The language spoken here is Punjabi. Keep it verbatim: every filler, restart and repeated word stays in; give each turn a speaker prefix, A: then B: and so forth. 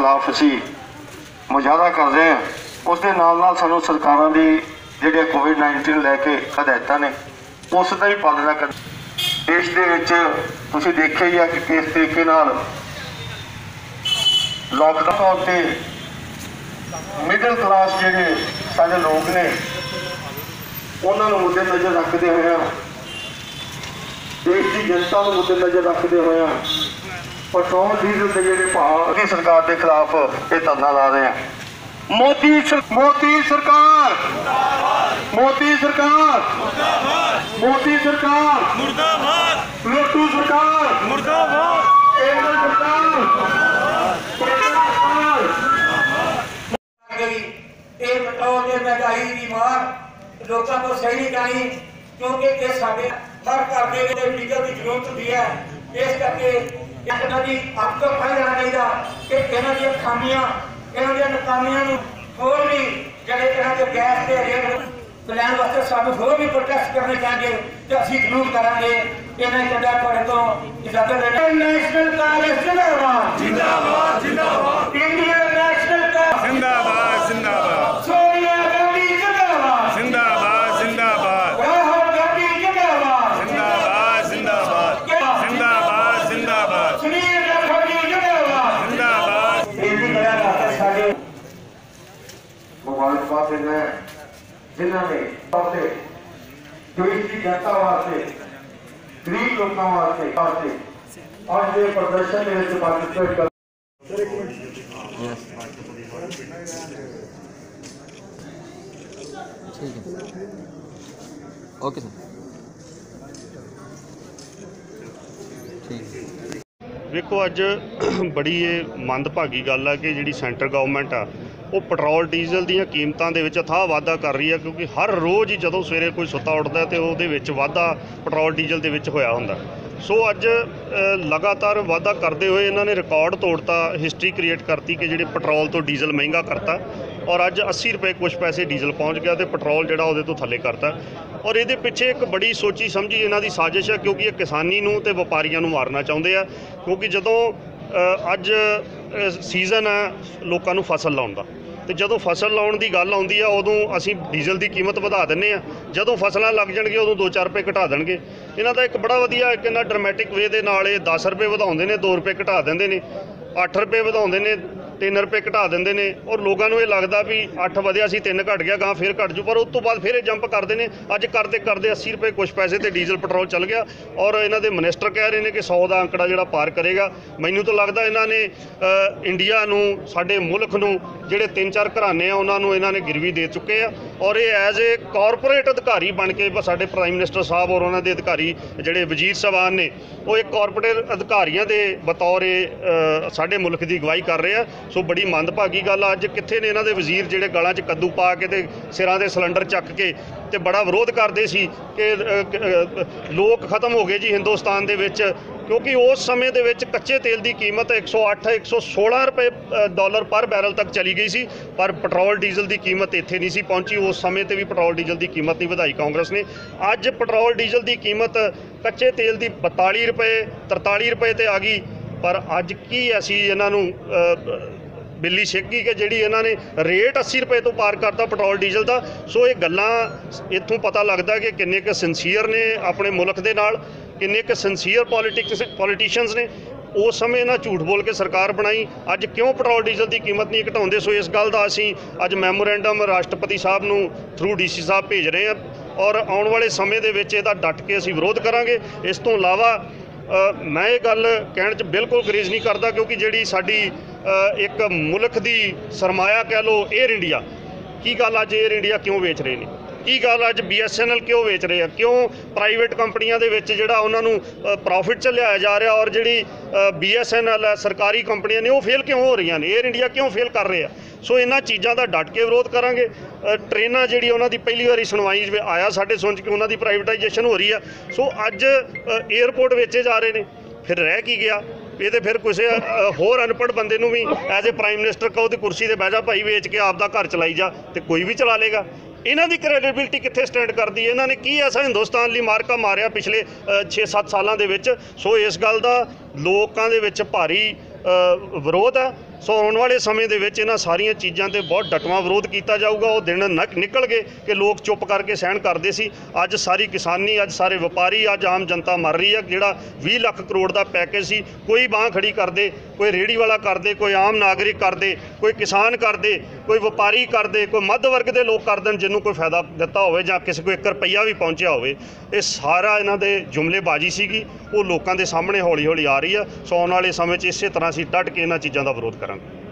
A: खिलाफ असी मुजाहरा कर रहे हैं, उस दे नाल नाल सानू सरकारां दी जिहड़े कोविड नाइनटीन लैके हदायतां ने उस दा ही पालना कर। देश दे विच तुसीं देखिआ ही है कि किस तरीके नाल लॉकडाउन ते मिडल क्लास जिहड़े साडे लोग ने उन्हां नूं मुद्दे नज़र रखते हुए देश की जनता को मुद्दे नज़र रखते हुए पेट्रोल डीजल के जोड़े भाव की सरकार के खिलाफ ये धरना ला रहे हैं। मोदी सर, मोदी सरकार मोदी सरकार मोदी सरकार लोटू सरकार केंद्र सरकार
B: पेट्रोल की महंगाई की मार लोगों को सही नहीं करनी, क्योंकि ये साढ़े हर घर के डीजल की जरूरत होती है। इस करके इन्हों की अब तो फल जाना चाहिए कि इन्हों दी खामियां इन्हों दी नाकामियां होर भी जड़े इन्हों के गैस के रेट प्लान वास्ते सानू होर भी प्रोटेस्ट करने चाहिए तो असीं जरूर करांगे। इन्हें चंगा थोड़े तो इजाजत लेना। नेशनल कांग्रेस जिंदाबाद जिंदाबाद जिंदाबाद इंडियन नेशनल कांग्रेस जिंदाबाद जिंदाबाद सोनिया गांधी जिंदाबाद जिंदाबाद जिंदाबाद राहुल गांधी जिंदाबाद जिंदाबाद जिंदाबाद जिंदाबाद जिंदाबाद सुनील गांधी जिंदाबाद जिंदाबाद। इसी तरह रास्ते साडे
A: मुबारकबाद देना जिन्होंने सबसे देश की जनता वास्ते गरीब लोगों वास्ते वास्ते आज के प्रदर्शन में पार्टिसिपेट कर।
C: ठीक है, ओके सर, ठीक।
D: वेखो अज बड़ी ये मंदभागी गल है कि जिहड़ी सेंटर गवर्नमेंट आ वो पेट्रोल डीजल ਦੀਆਂ ਕੀਮਤਾਂ ਦੇ ਵਿੱਚ ਅਥਾਹ ਵਾਧਾ ਕਰ ਰਹੀ ਹੈ, ਕਿਉਂਕਿ ਹਰ ਰੋਜ਼ ਹੀ ਜਦੋਂ ਸਵੇਰੇ ਕੋਈ ਸੁੱਤਾ ਉੱਠਦਾ ਤੇ ਉਹਦੇ ਵਿੱਚ ਵਾਧਾ ਪੈਟਰੋਲ ਡੀਜ਼ਲ ਦੇ ਵਿੱਚ ਹੋਇਆ ਹੁੰਦਾ। ਸੋ ਅੱਜ ਲਗਾਤਾਰ ਵਾਧਾ ਕਰਦੇ ਹੋਏ ਇਹਨਾਂ ਨੇ ਰਿਕਾਰਡ ਤੋੜਤਾ, ਹਿਸਟਰੀ ਕ੍ਰੀਏਟ ਕਰਤੀ ਕਿ ਜਿਹੜੇ ਪੈਟਰੋਲ ਤੋਂ ਡੀਜ਼ਲ ਮਹਿੰਗਾ ਕਰਤਾ ਔਰ ਅੱਜ अस्सी रुपए कुछ पैसे ਡੀਜ਼ਲ ਪਹੁੰਚ ਗਿਆ ਤੇ ਪੈਟਰੋਲ ਜਿਹੜਾ ਉਹਦੇ ਤੋਂ ਥੱਲੇ ਕਰਤਾ। ਔਰ ਇਹਦੇ ਪਿੱਛੇ ਇੱਕ ਬੜੀ ਸੋਚੀ ਸਮਝੀ ਇਹਨਾਂ ਦੀ ਸਾਜ਼ਿਸ਼ ਹੈ, ਕਿਉਂਕਿ ਇਹ ਕਿਸਾਨੀ ਨੂੰ ਤੇ ਵਪਾਰੀਆਂ ਨੂੰ ਮਾਰਨਾ ਚਾਹੁੰਦੇ ਆ। ਕਿਉਂਕਿ ਜਦੋਂ ਅੱਜ ਸੀਜ਼ਨ ਹੈ ਲੋਕਾਂ ਨੂੰ ਫਸਲ ਲਾਉਣ ਦਾ, ਤੇ ਜਦੋਂ ਫਸਲ ਲਾਉਣ ਦੀ ਗੱਲ ਆਉਂਦੀ ਆ ਉਦੋਂ ਅਸੀਂ ਡੀਜ਼ਲ ਦੀ ਕੀਮਤ ਵਧਾ ਦਿੰਦੇ ਆ, ਜਦੋਂ ਫਸਲਾਂ ਲੱਗ ਜਾਣਗੇ ਉਦੋਂ ਦੋ ਚਾਰ ਰੁਪਏ ਘਟਾ ਦੇਣਗੇ। ਇਹਨਾਂ ਦਾ ਇੱਕ ਬੜਾ ਵਧੀਆ ਇੱਕ ਇਹਨਾਂ ਡਰਾਮੈਟਿਕ ਵੇ ਦੇ ਨਾਲ ਇਹ ਦਸ ਰੁਪਏ ਵਧਾਉਂਦੇ ਨੇ, ਦੋ ਰੁਪਏ ਘਟਾ ਦਿੰਦੇ ਨੇ, ਅੱਠ ਰੁਪਏ ਵਧਾਉਂਦੇ ਨੇ, ਤਿੰਨ ਰੁਪਏ ਘਟਾ ਦਿੰਦੇ ਨੇ ਔਰ ਲੋਕਾਂ ਨੂੰ ਇਹ ਲੱਗਦਾ ਵੀ ਅੱਠ ਵਧਿਆ ਸੀ ਤਿੰਨ ਘਟ ਗਿਆ ਗਾਂ ਫਿਰ ਘਟ ਜੂ, ਪਰ ਉਸ ਤੋਂ ਬਾਅਦ ਫਿਰ ਇਹ ਜੰਪ ਕਰਦੇ ਨੇ। ਅੱਜ ਕਰਦੇ ਕਰਦੇ अस्सी रुपए कुछ पैसे ਤੇ ਡੀਜ਼ਲ ਪੈਟਰੋਲ ਚੱਲ ਗਿਆ ਔਰ ਇਹਨਾਂ ਦੇ ਮਿਨਿਸਟਰ ਕਹਿ ਰਹੇ ਨੇ ਕਿ ਸੌ ਦਾ ਅੰਕੜਾ ਜਿਹੜਾ ਪਾਰ ਕਰੇਗਾ। ਮੈਨੂੰ ਤਾਂ ਲੱਗਦਾ ਇਹਨਾਂ ਨੇ ਇੰਡੀਆ ਨੂੰ, ਸਾਡੇ ਮੁਲਕ ਨੂੰ, ਜਿਹੜੇ ਤਿੰਨ ਚਾਰ ਘਰਾਣੇ ਆ ਉਹਨਾਂ ਨੂੰ ਇਹਨਾਂ ਨੇ ਗਿਰਵੀ ਦੇ ਚੁੱਕੇ ਆ ਔਰ ਇਹ ਐਜ਼ ਏ ਕਾਰਪੋਰੇਟ ਅਧਿਕਾਰੀ ਬਣ ਕੇ ਸਾਡੇ ਪ੍ਰਾਈਮ ਮਿਨਿਸਟਰ ਸਾਹਿਬ ਔਰ ਉਹਨਾਂ ਦੇ ਅਧਿਕਾਰੀ ਜਿਹੜੇ ਵਜ਼ੀਰ ਸਾਹਿਬਾਨ ਨੇ ਉਹ ਇੱਕ ਕਾਰਪੋਰੇਟ ਅਧਿਕਾਰੀਆਂ ਦੇ ਬਤੌਰ ਇਹ ਸਾਡੇ ਮੁਲਕ ਦੀ ਅਗਵਾਈ ਕਰ ਰਹੇ ਆ। ਸੋ ਬੜੀ ਮੰਦਭਾਗੀ ਗੱਲ ਆ। ਅੱਜ ਕਿੱਥੇ ਨੇ ਇਹਨਾਂ ਦੇ ਵਜ਼ੀਰ ਜਿਹੜੇ ਗਲਾਂ 'ਚ ਕੱਦੂ ਪਾ ਕੇ ਤੇ ਸਿਰਾਂ ਦੇ ਸਿਲੰਡਰ ਚੱਕ ਕੇ ਤੇ ਬੜਾ ਵਿਰੋਧ ਕਰਦੇ ਸੀ ਕਿ ਲੋਕ ਖਤਮ ਹੋ ਗਏ ਜੀ ਹਿੰਦੁਸਤਾਨ ਦੇ ਵਿੱਚ, ਕਿਉਂਕਿ ਉਸ ਸਮੇਂ ਦੇ ਵਿੱਚ ਕੱਚੇ ਤੇਲ ਦੀ ਕੀਮਤ ਇੱਕ ਸੌ ਅੱਠ ਇੱਕ ਸੌ ਸੋਲਾਂ ਰੁਪਏ ਡਾਲਰ ਪਰ ਬੈਰਲ ਤੱਕ ਚਲੀ ਗਈ ਸੀ, ਪਰ ਪੈਟਰੋਲ ਡੀਜ਼ਲ ਦੀ ਕੀਮਤ ਇੱਥੇ ਨਹੀਂ ਸੀ ਪਹੁੰਚੀ। ਉਸ ਸਮੇਂ ਤੇ ਵੀ ਪੈਟਰੋਲ ਡੀਜ਼ਲ ਦੀ ਕੀਮਤ ਨਹੀਂ ਵਧਾਈ ਕਾਂਗਰਸ ਨੇ। ਅੱਜ ਪੈਟਰੋਲ ਡੀਜ਼ਲ ਦੀ ਕੀਮਤ ਕੱਚੇ ਤੇਲ ਦੀ ਬਤਾਲੀ ਰੁਪਏ ਤਰਤਾਲੀ ਰੁਪਏ ਤੇ ਆ ਗਈ, ਪਰ ਅੱਜ ਕੀ ਅਸੀਂ ਇਹਨਾਂ ਨੂੰ ਬਿੱਲੀ ਛਿੱਕ ਗਈ ਕਿ ਜਿਹੜੀ ਇਹਨਾਂ ਨੇ ਰੇਟ अस्सी रुपए ਤੋਂ ਪਾਰ ਕਰਤਾ ਪੈਟਰੋਲ ਡੀਜ਼ਲ ਦਾ। ਸੋ ਇਹ ਗੱਲਾਂ ਇੱਥੋਂ ਪਤਾ ਲੱਗਦਾ ਕਿ ਕਿੰਨੇ ਕੁ ਸਿੰਸੀਅਰ ਨੇ ਆਪਣੇ ਮੁਲਕ ਦੇ ਨਾਲ, ਕਿੰਨੇ ਕੁ ਸਿੰਸੀਅਰ ਪੋਲੀਟਿਕਸ ਪੋਲੀਟੀਸ਼ੀਅਨਸ ਨੇ। ਉਸ ਸਮੇਂ ਇਹਨਾਂ ਝੂਠ ਬੋਲ ਕੇ ਸਰਕਾਰ ਬਣਾਈ, ਅੱਜ ਕਿਉਂ ਪੈਟਰੋਲ ਡੀਜ਼ਲ ਦੀ ਕੀਮਤ ਨਹੀਂ ਘਟਾਉਂਦੇ। ਸੋ ਇਸ ਗੱਲ ਦਾ ਅਸੀਂ ਅੱਜ ਮੈਮੋਰੈਂਡਮ ਰਾਸ਼ਟਰਪਤੀ ਸਾਹਿਬ ਨੂੰ ਥਰੂ ਡੀ ਸੀ ਸਾਹਿਬ ਭੇਜ ਰਹੇ ਹਾਂ ਔਰ ਆਉਣ ਵਾਲੇ ਸਮੇਂ ਦੇ ਵਿੱਚ ਇਹਦਾ ਡਟ ਕੇ ਅਸੀਂ ਵਿਰੋਧ ਕਰਾਂਗੇ। ਇਸ ਤੋਂ ਇਲਾਵਾ मैं ये गल कहने च बिल्कुल गरीज नहीं करता, क्योंकि जिहड़ी साडी एक मुल्क दी सरमाया कह लो एयर इंडिया, की गल अज एयर इंडिया क्यों बेच रहे हैं, की गल अज बी एस एन एल क्यों बेच रहे हैं, क्यों प्राइवेट कंपनियां दे विच जिहड़ा उन्हां नूं प्रॉफिट च लिया जा रहा और जिहड़ी बी एस एन एल सरकारी कंपनियां ने वो फेल क्यों हो रही ने, एयर इंडिया क्यों फेल कर रहे हैं। सो इन्हां चीज़ों का डट के विरोध करांगे। ट्रेनां जिहड़ी उन्हां दी पहली वारी सुनवाई आया साडे सुन के उन्हां दी प्राइवेटाइजेशन हो रही है। सो अज एयरपोर्ट बेचे जा रहे हैं, फिर रह की गया ये तो फिर किसी होर अनपढ़ बंदे नूं भी एज ए प्राइम मिनिस्टर कहो तो कुर्सी ते बह जा भाई बेच के आपदा घर चलाई जा, तो कोई भी चला लेगा। इन्हां दी क्रेडिबिलिटी कित्थे स्टैंड करदी है, इन्हां ने की ऐसा हिंदुस्तान लई मार्का मारिया पिछले छे सत्त सालां दे विच। सो इस गल दा लोकां दे विच भारी विरोध है ਸੋ ਆਉਣ ਵਾਲੇ ਸਮੇਂ ਦੇ ਵਿੱਚ ਇਹਨਾਂ ਸਾਰੀਆਂ ਚੀਜ਼ਾਂ ਤੇ ਬਹੁਤ ਡਟਵਾਂ ਵਿਰੋਧ ਕੀਤਾ ਜਾਊਗਾ। ਉਹ ਦਿਨ ਨ- ਨਿਕਲ ਗਏ ਕਿ ਲੋਕ ਚੁੱਪ ਕਰਕੇ ਸਹਿਣ ਕਰਦੇ ਸੀ। ਅੱਜ ਸਾਰੀ ਕਿਸਾਨੀ, ਅੱਜ ਸਾਰੇ ਵਪਾਰੀ, ਅੱਜ ਆਮ ਜਨਤਾ ਮਰ ਰਹੀ ਹੈ। ਜਿਹੜਾ ਵੀਹ ਲੱਖ ਕਰੋੜ ਦਾ ਪੈਕੇਜ ਸੀ, ਕੋਈ ਬਾਂਹ ਖੜੀ ਕਰਦੇ, ਕੋਈ ਰੇਹੜੀ ਵਾਲਾ ਕਰਦੇ, ਕੋਈ ਆਮ ਨਾਗਰਿਕ ਕਰਦੇ, ਕੋਈ ਕਿਸਾਨ ਕਰਦੇ, ਕੋਈ ਵਪਾਰੀ ਕਰਦੇ, ਕੋਈ ਮੱਧ ਵਰਗ ਦੇ ਲੋਕ ਕਰ ਦੇਣ ਜਿਹਨੂੰ ਕੋਈ ਫਾਇਦਾ ਦਿੱਤਾ ਹੋਵੇ ਜਾਂ ਕਿਸੇ ਕੋਈ ਇੱਕ ਰੁਪਈਆ ਵੀ ਪਹੁੰਚਿਆ ਹੋਵੇ। ਇਹ ਸਾਰਾ ਇਹਨਾਂ ਦੇ ਜੁਮਲੇਬਾਜ਼ੀ ਸੀਗੀ, ਉਹ ਲੋਕਾਂ ਦੇ ਸਾਹਮਣੇ ਹੌਲੀ ਹੌਲੀ ਆ ਰਹੀ ਆ। ਸੋ ਆਉਣ ਵਾਲੇ ਸਮੇਂ 'ਚ ਇਸੇ ਤਰ੍ਹਾਂ ਅਸੀਂ ਡਟ ਕੇ ਇਹਨਾਂ ਚੀਜ਼ਾਂ ਦਾ ਵਿਰੋਧ ਕਰਾਂਗੇ।